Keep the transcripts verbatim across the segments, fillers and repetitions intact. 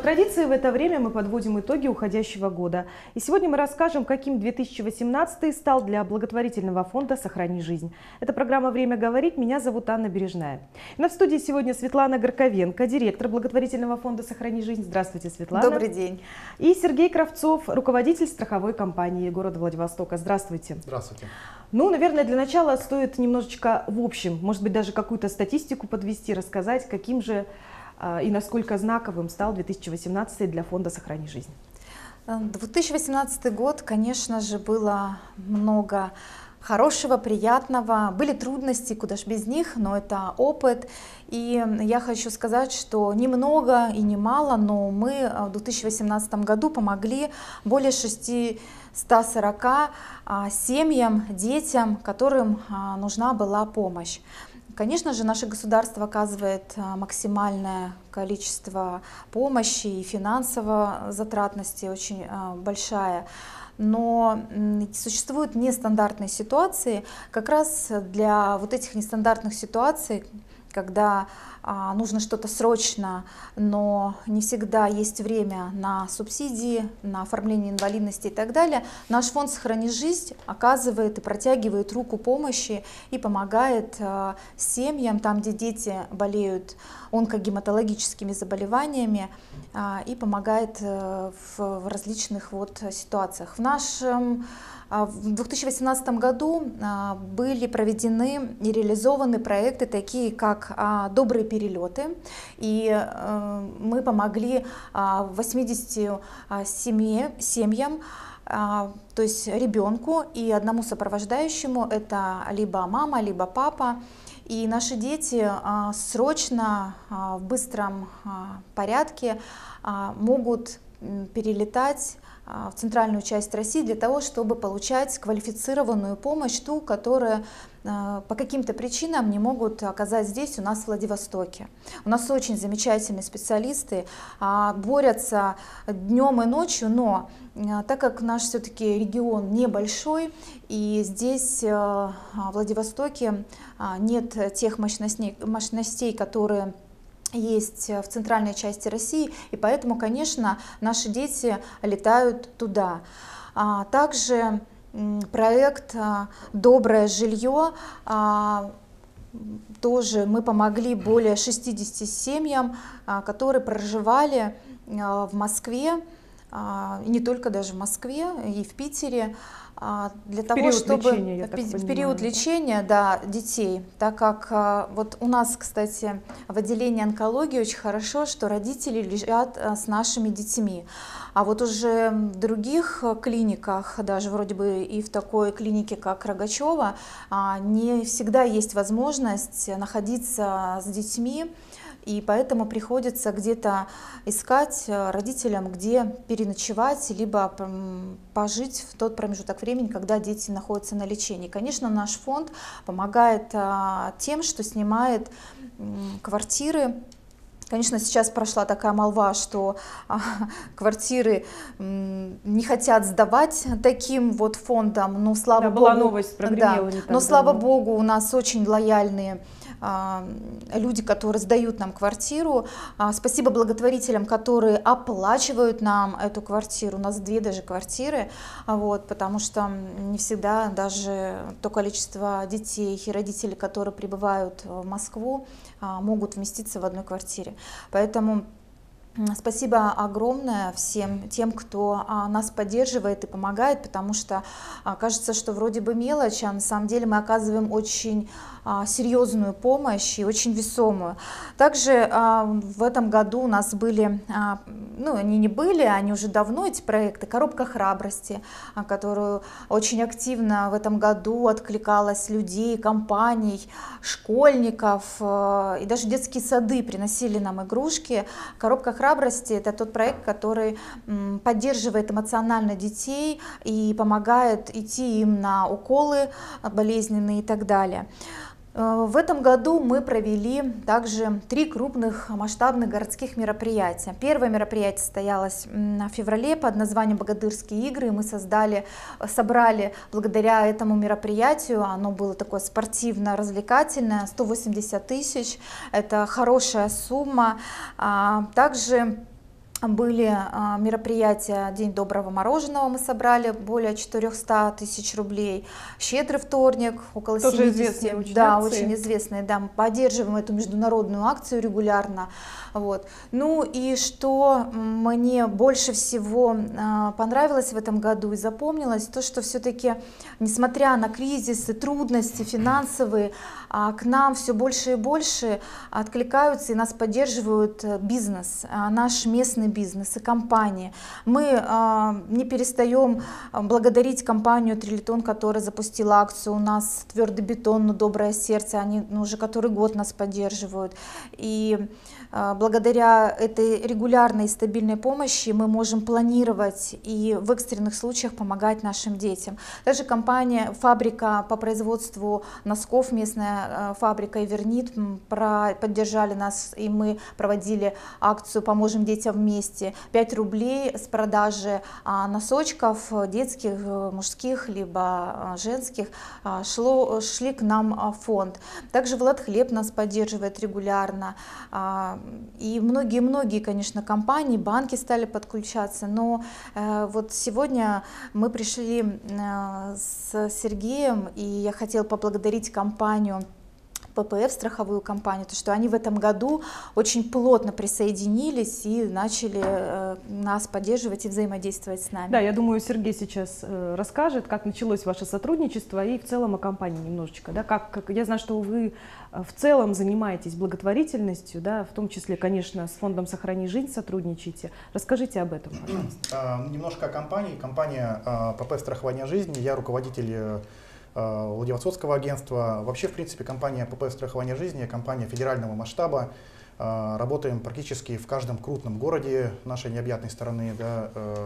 традиции, в это время мы подводим итоги уходящего года. И сегодня мы расскажем, каким две тысячи восемнадцатый стал для благотворительного фонда «Сохрани жизнь». Это программа «Время говорить». Меня зовут Анна Бережная. И на в студии сегодня Светлана Горковенко, директор благотворительного фонда «Сохрани жизнь». Здравствуйте, Светлана. Добрый день. И Сергей Кравцов, руководитель страховой компании города Владивостока. Здравствуйте. Здравствуйте. Ну, наверное, для начала стоит немножечко в общем, может быть, даже какую-то статистику подвести, рассказать, каким же и насколько знаковым стал две тысячи восемнадцатый для фонда «Сохрани жизнь». две тысячи восемнадцатый год, конечно же, было много хорошего, приятного. Были трудности, куда ж без них, но это опыт. И я хочу сказать, что немного и немало, но мы в две тысячи восемнадцатом году помогли более шестисот сорока семьям, детям, которым нужна была помощь. Конечно же, наше государство оказывает максимальное количество помощи и финансовой затратности очень большая. Но существуют нестандартные ситуации. Как раз для вот этих нестандартных ситуаций, когда а, нужно что-то срочно, но не всегда есть время на субсидии, на оформление инвалидности и так далее, наш фонд «Сохрани жизнь» оказывает и протягивает руку помощи и помогает а, семьям, там, где дети болеют онкогематологическими заболеваниями, а, и помогает а, в, в различных вот ситуациях. В нашем В две тысячи восемнадцатом году были проведены и реализованы проекты, такие как «Добрые перелеты», и мы помогли восьмидесяти семьям, то есть ребенку и одному сопровождающему, это либо мама, либо папа. И наши дети срочно, в быстром порядке могут перелетать в центральную часть России для того, чтобы получать квалифицированную помощь, ту, которая по каким-то причинам не могут оказать здесь, у нас в Владивостоке. У нас очень замечательные специалисты, борются днем и ночью, но так как наш все-таки регион небольшой, и здесь в Владивостоке нет тех мощностей, мощностей, которые есть в центральной части России, и поэтому, конечно, наши дети летают туда. Также проект «Доброе жилье», тоже мы помогли более шестидесяти семьям, которые проживали в Москве, не только даже в Москве, и в Питере, для того, период чтобы лечения, в период лечения, да, детей, так как вот у нас, кстати, в отделении онкологии очень хорошо, что родители лежат с нашими детьми, а вот уже в других клиниках, даже вроде бы и в такой клинике, как Рогачева, не всегда есть возможность находиться с детьми. И поэтому приходится где-то искать родителям, где переночевать, либо пожить в тот промежуток времени, когда дети находятся на лечении. Конечно, наш фонд помогает тем, что снимает квартиры. Конечно, сейчас прошла такая молва, что а, квартиры м, не хотят сдавать таким вот фондом, но слава да, богу, была новость, прогремела да, не так но слава давно. богу, у нас очень лояльные а, люди, которые сдают нам квартиру. А, спасибо благотворителям, которые оплачивают нам эту квартиру. У нас две даже квартиры, вот, потому что не всегда даже то количество детей и родителей, которые прибывают в Москву, а, могут вместиться в одной квартире. Поэтому спасибо огромное всем тем, кто а, нас поддерживает и помогает, потому что а, кажется, что вроде бы мелочь, а на самом деле мы оказываем очень а, серьезную помощь и очень весомую. Также а, в этом году у нас были, а, ну они не были, они уже давно, эти проекты, «Коробка храбрости», а, которую очень активно в этом году откликалась людей, компаний, школьников, а, и даже детские сады приносили нам игрушки. «Коробка храбрости» — это тот проект, который поддерживает эмоционально детей и помогает идти им на уколы болезненные и так далее. В этом году мы провели также три крупных масштабных городских мероприятия. Первое мероприятие состоялось в феврале под названием «Богатырские игры». Мы создали, собрали благодаря этому мероприятию, оно было такое спортивно-развлекательное, сто восемьдесят тысяч, это хорошая сумма. Также были а, мероприятия «День доброго мороженого», мы собрали более четырёхсот тысяч рублей. «Щедрый вторник» около Тоже семидесяти. известные очень Да, акции. очень известные. Да, мы поддерживаем эту международную акцию регулярно. Вот. Ну и что мне больше всего а, понравилось в этом году и запомнилось, то, что все-таки, несмотря на кризисы, трудности финансовые, а, к нам все больше и больше откликаются и нас поддерживают бизнес, а, наш местный бизнес и компании. Мы а, не перестаем благодарить компанию «Трилитон», которая запустила акцию у нас «Твердый бетон, но доброе сердце». Они ну, уже который год нас поддерживают. И а, благодаря этой регулярной и стабильной помощи мы можем планировать и в экстренных случаях помогать нашим детям. Также компания, фабрика по производству носков, местная а, фабрика «Эвернит» поддержали нас, и мы проводили акцию «Поможем детям вместе». пять рублей с продажи а, носочков детских, мужских, либо а, женских а, шло, шли к нам а, в фонд. Также Владхлеб нас поддерживает регулярно. А, и многие-многие, конечно, компании, банки стали подключаться. Но а, вот сегодня мы пришли а, с Сергеем, и я хотела поблагодарить компанию ППФ, страховую компанию, то, что они в этом году очень плотно присоединились и начали э, нас поддерживать и взаимодействовать с нами. Да, я думаю, Сергей сейчас э, расскажет, как началось ваше сотрудничество и в целом о компании немножечко. Да, как, как, я знаю, что вы в целом занимаетесь благотворительностью, да, в том числе, конечно, с фондом «Сохрани жизнь» сотрудничаете. Расскажите об этом, пожалуйста. Немножко о компании. Компания ППФ «Страхование жизни». Я руководитель Владивостокского агентства. Вообще, в принципе, компания ППФ «Страхование жизни» компания федерального масштаба. Работаем практически в каждом крупном городе нашей необъятной страны, да,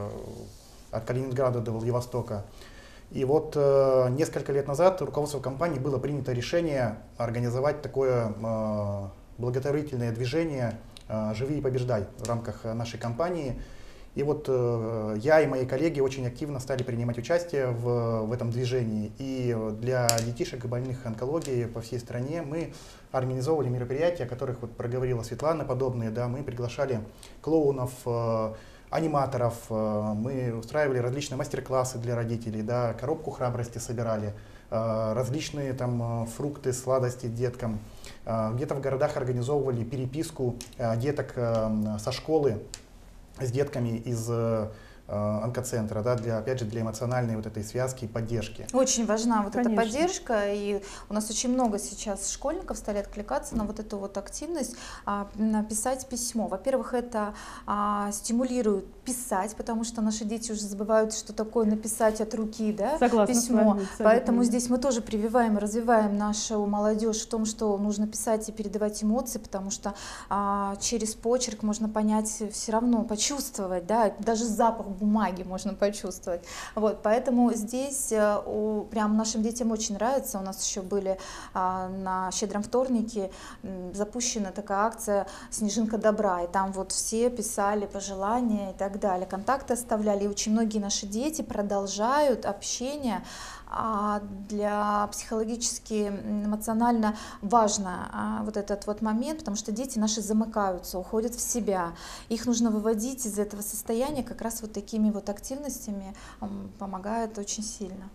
от Калининграда до Владивостока. И вот несколько лет назад руководством компании было принято решение организовать такое благотворительное движение «Живи и побеждай» в рамках нашей компании. И вот э, я и мои коллеги очень активно стали принимать участие в, в этом движении. И для детишек и больных онкологией по всей стране мы организовывали мероприятия, о которых вот проговорила Светлана, подобные. Да, мы приглашали клоунов, э, аниматоров, э, мы устраивали различные мастер-классы для родителей, да, коробку храбрости собирали, э, различные там фрукты, сладости деткам. Э, где-то в городах организовывали переписку э, деток э, со школы с детками из э, онкоцентра, да, для, опять же, для эмоциональной вот этой связки и поддержки. Очень важна вот Конечно. эта поддержка, и у нас очень много сейчас школьников стали откликаться на вот эту вот активность, а, написать письмо. Во-первых, это а, стимулирует писать, потому что наши дети уже забывают, что такое написать от руки, да, Согласна письмо. с вами, Поэтому здесь мы тоже прививаем и развиваем нашу молодежь в том, что нужно писать и передавать эмоции, потому что а, через почерк можно понять, все равно почувствовать, да, даже запах бумаги можно почувствовать. Вот, поэтому здесь у, прям нашим детям очень нравится. У нас еще были а, на щедром вторнике м, запущена такая акция «Снежинка добра», и там вот все писали пожелания и так далее, контакты оставляли, и очень многие наши дети продолжают общение. А для психологически, эмоционально важно а, вот этот вот момент, потому что дети наши замыкаются, уходят в себя. Их нужно выводить из этого состояния как раз вот такими вот активностями, помогает очень сильно.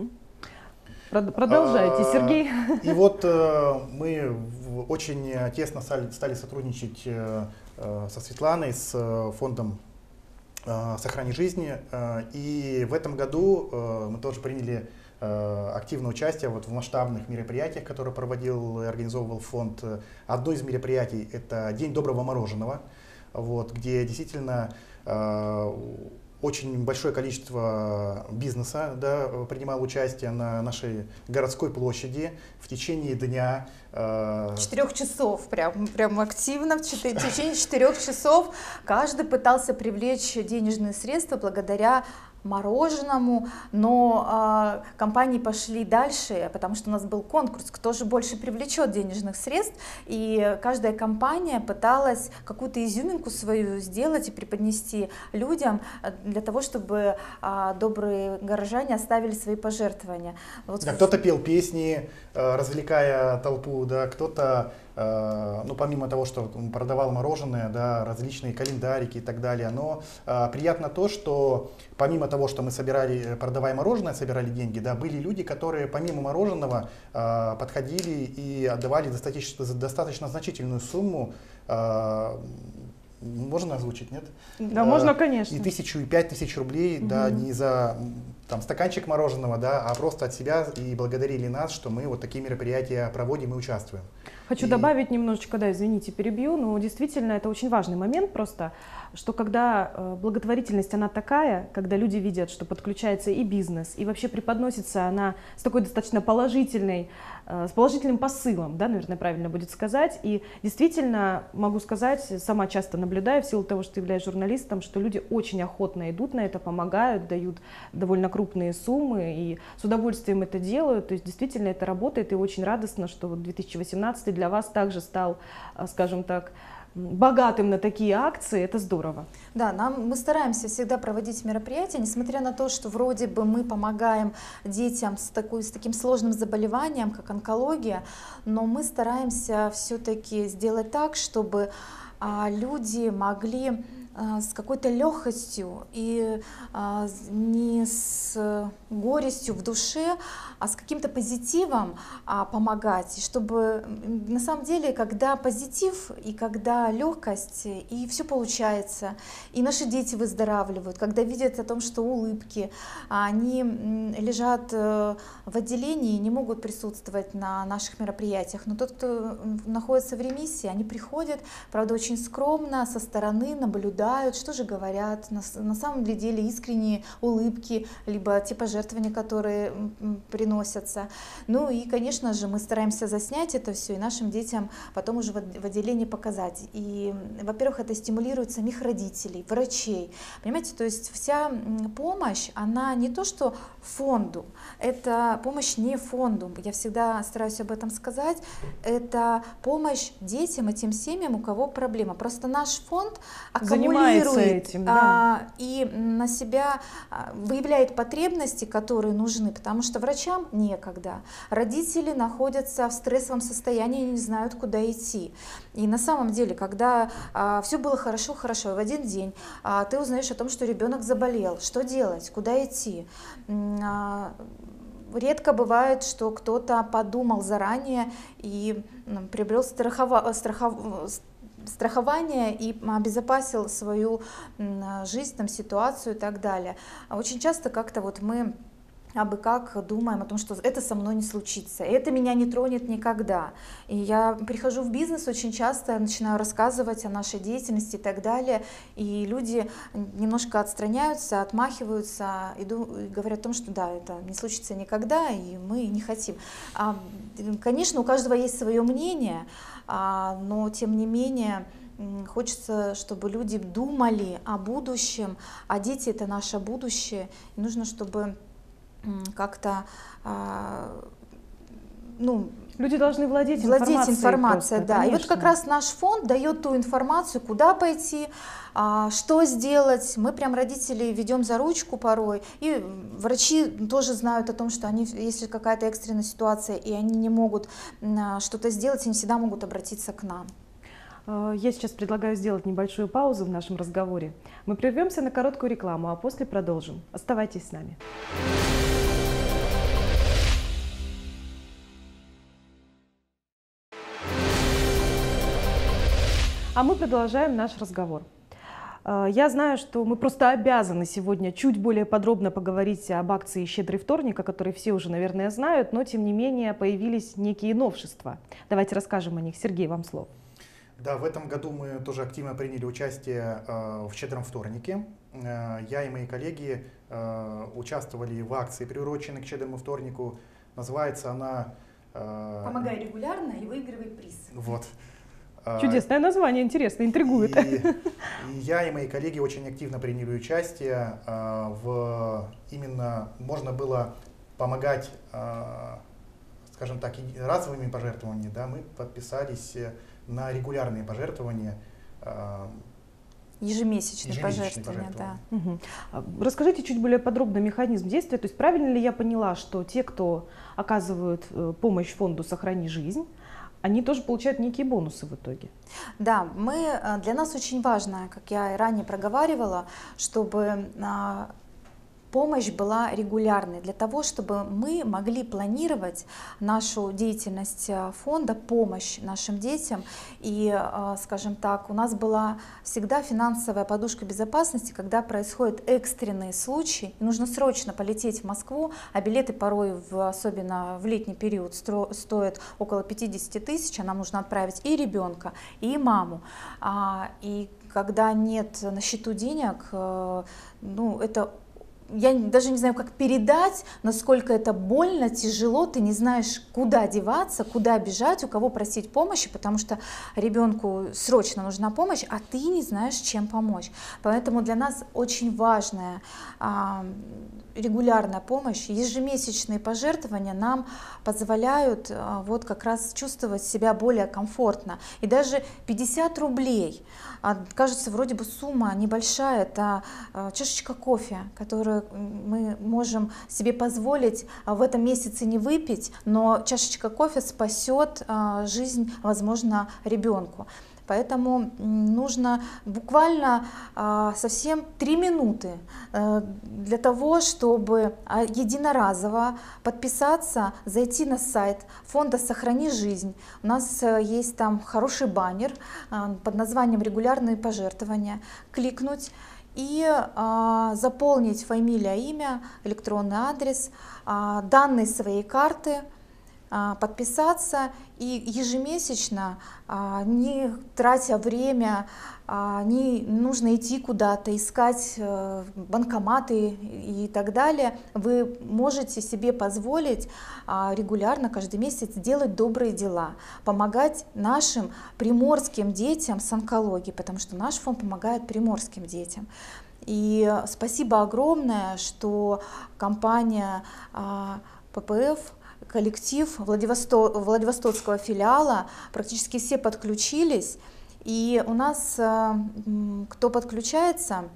Продолжайте, Сергей. И вот мы очень тесно стали, стали сотрудничать со Светланой, с фондом «Сохрани жизни». И в этом году мы тоже приняли активное участие вот в масштабных мероприятиях, которые проводил и организовывал фонд. Одно из мероприятий — это День доброго мороженого, вот, где действительно э, очень большое количество бизнеса, да, принимало участие на нашей городской площади в течение дня. Э, Четырех часов, прям, прям активно, в, четыре, в течение четырех часов каждый пытался привлечь денежные средства благодаря мороженому, но э, компании пошли дальше, потому что у нас был конкурс, кто же больше привлечет денежных средств, и каждая компания пыталась какую-то изюминку свою сделать и преподнести людям для того, чтобы э, добрые горожане оставили свои пожертвования. Вот. Да, кто-то пел песни, э, развлекая толпу, да, кто-то ну, помимо того, что продавал мороженое, да, различные календарики и так далее, но приятно то, что помимо того, что мы собирали, продавая мороженое, собирали деньги, да, были люди, которые помимо мороженого подходили и отдавали достаточно, достаточно значительную сумму. Можно озвучить, нет? Да, а, можно, конечно. И тысячу, и пять тысяч рублей, угу. да, не за там, стаканчик мороженого, да, а просто от себя, и благодарили нас, что мы вот такие мероприятия проводим и участвуем. Хочу и... добавить немножечко, да, извините, перебью, но действительно это очень важный момент просто, что когда благотворительность, она такая, когда люди видят, что подключается и бизнес, и вообще преподносится она с такой достаточно положительной, с положительным посылом, да, наверное, правильно будет сказать, и действительно, могу сказать, сама часто наблюдаю в силу того, что являюсь журналистом, что люди очень охотно идут на это, помогают, дают довольно крупные суммы и с удовольствием это делают, то есть действительно это работает, и очень радостно, что две тысячи восемнадцатый для вас также стал, скажем так, богатым на такие акции, это здорово. Да, нам, мы стараемся всегда проводить мероприятия, несмотря на то, что вроде бы мы помогаем детям с, такой, с таким сложным заболеванием, как онкология, но мы стараемся все-таки сделать так, чтобы а, люди могли а, с какой-то легкостью и а, не с горестью в душе, а с каким-то позитивом а, помогать, чтобы на самом деле, когда позитив и когда легкость, и все получается, и наши дети выздоравливают, когда видят о том, что улыбки, они лежат в отделении и не могут присутствовать на наших мероприятиях, но тот, кто находится в ремиссии, они приходят, правда, очень скромно, со стороны наблюдают, что же говорят, на, на самом деле искренние улыбки, либо те пожертвования, которые приносятся. Ну и, конечно же, мы стараемся заснять это все и нашим детям потом уже в отделении показать. И, во-первых, это стимулирует самих родителей, врачей. Понимаете, то есть вся помощь, она не то что фонду, это помощь не фонду, я всегда стараюсь об этом сказать, это помощь детям и тем семьям, у кого проблема. Просто наш фонд аккумулирует этим, да. а, и на себя выявляет потребности, которые нужны, потому что врачам некогда. Родители находятся в стрессовом состоянии и не знают, куда идти. И на самом деле, когда а, все было хорошо, хорошо, и в один день а, ты узнаешь о том, что ребенок заболел, что делать, куда идти. А, редко бывает, что кто-то подумал заранее и ну, приобрел страхова, страхов, страхование и обезопасил свою жизнь, там, ситуацию и так далее. Очень часто как-то вот мы абы как думаем о том, что это со мной не случится, это меня не тронет никогда. И я прихожу в бизнес очень часто, начинаю рассказывать о нашей деятельности и так далее, и люди немножко отстраняются, отмахиваются и говорят о том, что да, это не случится никогда, и мы не хотим. Конечно, у каждого есть свое мнение, но тем не менее хочется, чтобы люди думали о будущем, а дети — это наше будущее, и нужно, чтобы как-то, ну, люди должны владеть, владеть информацией. информацией, просто, да. конечно. И вот как раз наш фонд дает ту информацию, куда пойти, что сделать. Мы прям родителей ведем за ручку порой, и врачи тоже знают о том, что они, если какая-то экстренная ситуация, и они не могут что-то сделать, они всегда могут обратиться к нам. Я сейчас предлагаю сделать небольшую паузу в нашем разговоре. Мы прервемся на короткую рекламу, а после продолжим. Оставайтесь с нами. А мы продолжаем наш разговор. Я знаю, что мы просто обязаны сегодня чуть более подробно поговорить об акции «Щедрый вторник», о которой все уже, наверное, знают, но тем не менее появились некие новшества. Давайте расскажем о них. Сергей, вам слово. Да, в этом году мы тоже активно приняли участие э, в «Щедром вторнике». Э, я и мои коллеги э, участвовали в акции, приуроченной к «Щедрому вторнику». Называется она… Э, «Помогай регулярно и выигрывай приз». Вот. Чудесное название, интересно, интригует. И, и я и мои коллеги очень активно приняли участие э, в… Именно можно было помогать, э, скажем так, разовыми пожертвованиями. Да, мы подписались на регулярные пожертвования. Э, Ежемесячные, ежемесячные пожертвования, пожертвования. Да. Угу. Расскажите чуть более подробно механизм действия. То есть правильно ли я поняла, что те, кто оказывают помощь фонду «Сохрани жизнь», они тоже получают некие бонусы в итоге. Да, мы, для нас очень важно, как я и ранее проговаривала, чтобы помощь была регулярной, для того, чтобы мы могли планировать нашу деятельность фонда, помощь нашим детям. И, скажем так, у нас была всегда финансовая подушка безопасности, когда происходят экстренные случаи, и нужно срочно полететь в Москву, а билеты порой, в, особенно в летний период, стро, стоят около пятидесяти тысяч, а нам нужно отправить и ребенка, и маму. И когда нет на счету денег, ну, это я даже не знаю, как передать, насколько это больно, тяжело, ты не знаешь, куда деваться, куда бежать, у кого просить помощи, потому что ребенку срочно нужна помощь, а ты не знаешь, чем помочь. Поэтому для нас очень важная а, регулярная помощь, ежемесячные пожертвования нам позволяют а, вот как раз чувствовать себя более комфортно. И даже пятьдесят рублей, а, кажется, вроде бы сумма небольшая, это а, чашечка кофе, которую мы можем себе позволить в этом месяце не выпить, но чашечка кофе спасет жизнь, возможно, ребенку. Поэтому нужно буквально совсем три минуты для того, чтобы единоразово подписаться, зайти на сайт фонда «Сохрани жизнь». У нас есть там хороший баннер под названием «Регулярные пожертвования». Кликнуть и а, заполнить фамилия, имя, электронный адрес, а, данные своей карты, а, подписаться и ежемесячно, а, не тратя время, а, не нужно идти куда-то, искать а, банкоматы и так далее, вы можете себе позволить а, регулярно, каждый месяц делать добрые дела, помогать нашим приморским детям с онкологией, потому что наш фонд помогает приморским детям. И спасибо огромное, что компания а, пэ пэ эф, коллектив Владивосток, Владивостокского филиала, практически все подключились. И у нас, кто подключается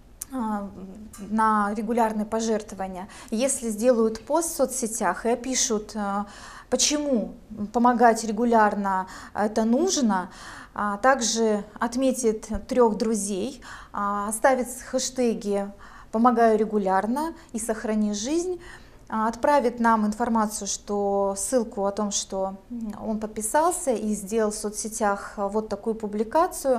на регулярные пожертвования, если сделают пост в соцсетях и опишут, почему помогать регулярно это нужно, также отметит трех друзей, оставит хэштеги «Помогаю регулярно» и «Сохрани жизнь», отправит нам информацию, что ссылку о том, что он подписался и сделал в соцсетях вот такую публикацию,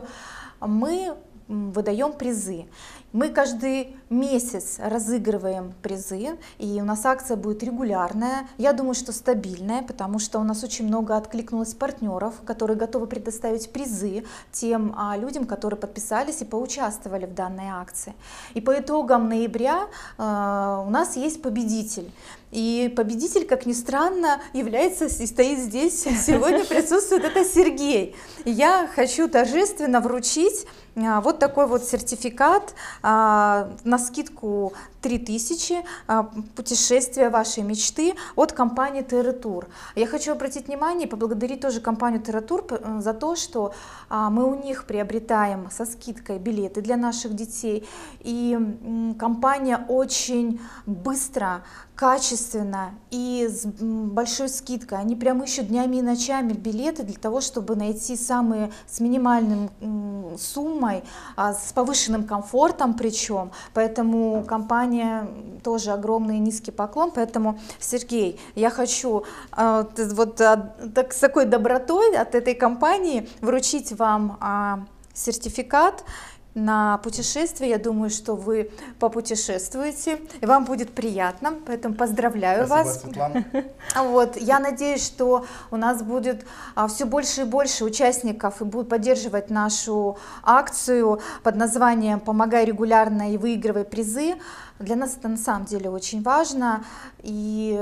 мы выдаем призы. Мы каждый месяц разыгрываем призы, и у нас акция будет регулярная, я думаю, что стабильная, потому что у нас очень много откликнулось партнеров, которые готовы предоставить призы тем а, людям, которые подписались и поучаствовали в данной акции. И по итогам ноября а, у нас есть победитель. И победитель, как ни странно, является и стоит здесь, сегодня присутствует, это Сергей. И я хочу торжественно вручить а, вот такой вот сертификат а, на скидку три тысячи, а, путешествие вашей мечты от компании TerraTour. Я хочу обратить внимание и поблагодарить тоже компанию TerraTour за то, что а, мы у них приобретаем со скидкой билеты для наших детей. И м, компания очень быстро, качественно и с большой скидкой. Они прям ищут днями и ночами билеты для того, чтобы найти самые с минимальным м, суммой, а, с повышенным комфортом причем. Поэтому компания тоже огромный низкий поклон. Поэтому, Сергей, я хочу а, вот а, так, с такой добротой от этой компании вручить вам а, сертификат на путешествие. Я думаю, что вы попутешествуете, и вам будет приятно, поэтому поздравляю Спасибо, вас. Светлана. Вот, я надеюсь, что у нас будет а, все больше и больше участников и будут поддерживать нашу акцию под названием «Помогай регулярно и выигрывай призы». Для нас это на самом деле очень важно, и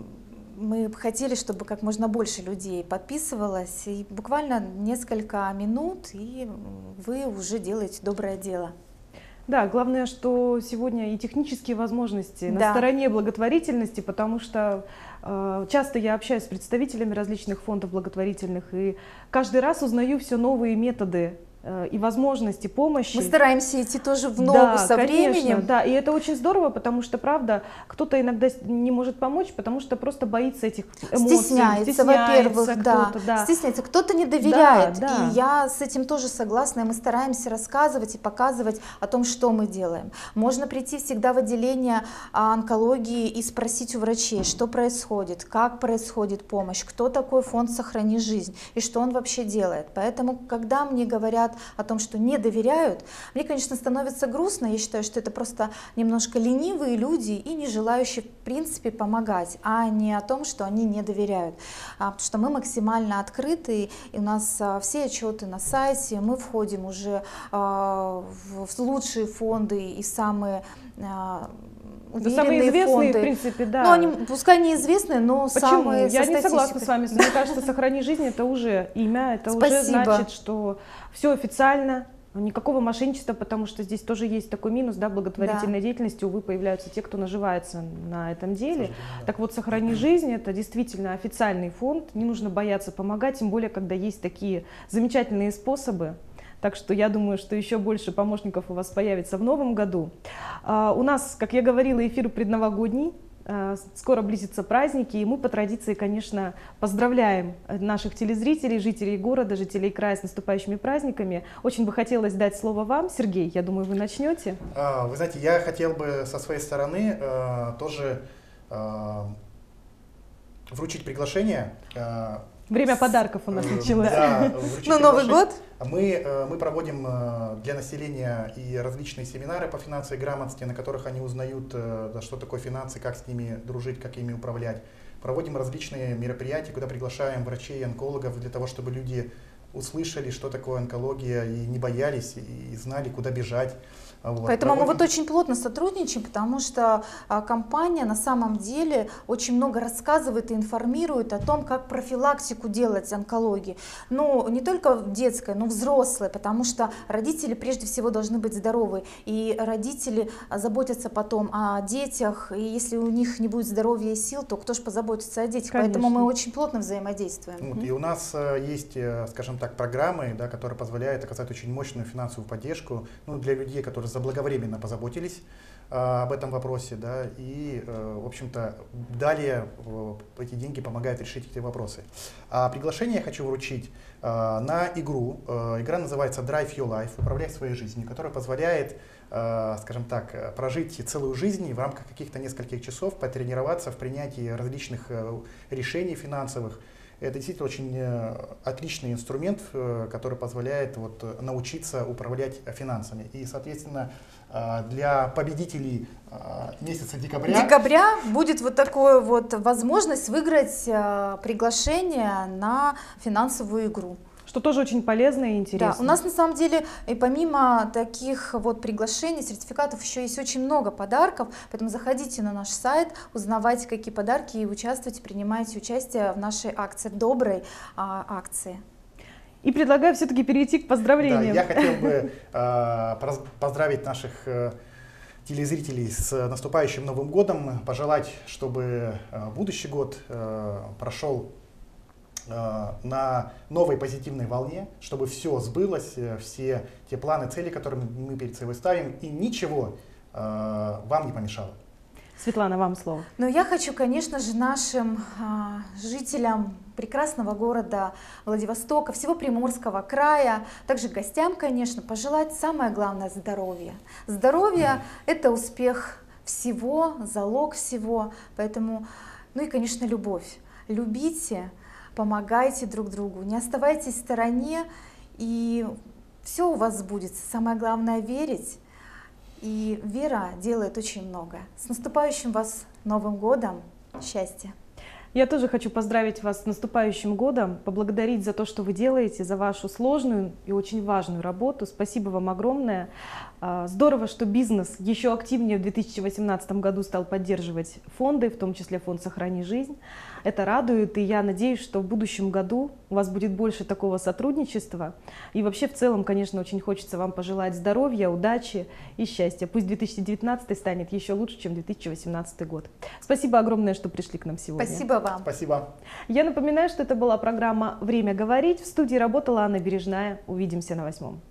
мы хотели, чтобы как можно больше людей подписывалось, и буквально несколько минут, и вы уже делаете доброе дело. Да, главное, что сегодня и технические возможности Да. на стороне благотворительности, потому что э, часто я общаюсь с представителями различных фондов благотворительных, и каждый раз узнаю все новые методы и возможности помощи. Мы стараемся идти тоже в ногу да, со конечно, временем. Да, и это очень здорово, потому что, правда, кто-то иногда не может помочь, потому что просто боится этих эмоций. Стесняется, стесняется во-первых, да. кто-то, да. Стесняется, кто-то не доверяет. Да, да. И я с этим тоже согласна, и мы стараемся рассказывать и показывать о том, что мы делаем. Можно прийти всегда в отделение онкологии и спросить у врачей, что происходит, как происходит помощь, кто такой фонд «Сохрани жизнь» и что он вообще делает. Поэтому, когда мне говорят о том, что не доверяют, мне, конечно, становится грустно. Я считаю, что это просто немножко ленивые люди и не желающие, в принципе, помогать, а не о том, что они не доверяют. А, потому что мы максимально открыты, и у нас а, все отчеты на сайте, мы входим уже а, в, в лучшие фонды и самые а, Да, самые известные, фонды. В принципе, да. Ну, они пускай неизвестные, но Почему? самые Я со не согласна статистикой. с вами. Мне кажется, «Сохрани жизнь» — это уже имя, это уже Спасибо. значит, что все официально, никакого мошенничества, потому что здесь тоже есть такой минус, да, благотворительной Да. деятельности, увы, появляются те, кто наживается на этом деле. К сожалению, да. Так вот, «Сохрани жизнь» — это действительно официальный фонд, не нужно бояться помогать, тем более, когда есть такие замечательные способы. Так что я думаю, что еще больше помощников у вас появится в новом году. А, у нас, как я говорила, эфир предновогодний. А, скоро близятся праздники, и мы по традиции, конечно, поздравляем наших телезрителей, жителей города, жителей края с наступающими праздниками. Очень бы хотелось дать слово вам. Сергей, я думаю, вы начнете. А, Вы знаете, я хотел бы со своей стороны э, тоже э, вручить приглашение. э, Время подарков у нас Э, началось. Да, вручить Ну, Новый приглашение. год? Мы, э, мы проводим э, для населения и различные семинары по финансовой грамотности, на которых они узнают, э, да, что такое финансы, как с ними дружить, как ими управлять. Проводим различные мероприятия, куда приглашаем врачей и онкологов для того, чтобы люди услышали, что такое онкология, и не боялись, и знали, куда бежать. Вот. Поэтому мы Проводим- вот очень плотно сотрудничаем, потому что а, компания на самом деле очень много рассказывает и информирует о том, как профилактику делать онкологии. Ну, не только детская, но взрослая, потому что родители прежде всего должны быть здоровы. И родители а, заботятся потом о детях, и если у них не будет здоровья и сил, то кто же позаботится о детях? Поэтому Конечно. мы очень плотно взаимодействуем. Вот, и у нас э, есть, э, скажем так, программы, да, которые позволяют оказать очень мощную финансовую поддержку, ну, для людей, которые заблаговременно позаботились э, об этом вопросе, да, и, э, в общем-то, далее э, эти деньги помогают решить эти вопросы. А приглашение я хочу вручить э, на игру. Э, игра называется Drive Your Life, управляй своей жизнью, которая позволяет, э, скажем так, прожить целую жизнь и в рамках каких-то нескольких часов потренироваться в принятии различных э, решений финансовых. Это действительно очень э, отличный инструмент, э, который позволяет вот, э, научиться управлять э, финансами. И, соответственно, э, для победителей э, месяца декабря... Декабря будет вот такая вот возможность выиграть а, приглашение на финансовую игру. Что тоже очень полезно и интересно. Да, у нас на самом деле и помимо таких вот приглашений, сертификатов еще есть очень много подарков, поэтому заходите на наш сайт, узнавайте, какие подарки, и участвуйте, принимайте участие в нашей акции, доброй а, акции. И предлагаю все-таки перейти к поздравлениям. Да, я хотел бы э, поздравить наших э, телезрителей с наступающим Новым годом, пожелать, чтобы э, будущий год э, прошел на новой позитивной волне, чтобы все сбылось, все те планы, цели, которые мы перед собой ставим, и ничего э, вам не помешало. Светлана, вам слово. Но я хочу, конечно же, нашим а, жителям прекрасного города Владивостока, всего Приморского края, также гостям, конечно, пожелать самое главное — здоровья. Здоровье — это успех всего, залог всего, поэтому, ну и, конечно, любовь. Любите, помогайте друг другу, не оставайтесь в стороне, и все у вас сбудется. Самое главное — верить, и вера делает очень много. С наступающим вас Новым годом! Счастья! Я тоже хочу поздравить вас с наступающим годом, поблагодарить за то, что вы делаете, за вашу сложную и очень важную работу. Спасибо вам огромное. Здорово, что бизнес еще активнее в две тысячи восемнадцатом году стал поддерживать фонды, в том числе фонд «Сохрани жизнь». Это радует, и я надеюсь, что в будущем году у вас будет больше такого сотрудничества. И вообще в целом, конечно, очень хочется вам пожелать здоровья, удачи и счастья. Пусть две тысячи девятнадцатый станет еще лучше, чем две тысячи восемнадцатый год. Спасибо огромное, что пришли к нам сегодня. Спасибо вам. Спасибо. Я напоминаю, что это была программа «Время говорить». В студии работала Анна Бережная. Увидимся на восьмом.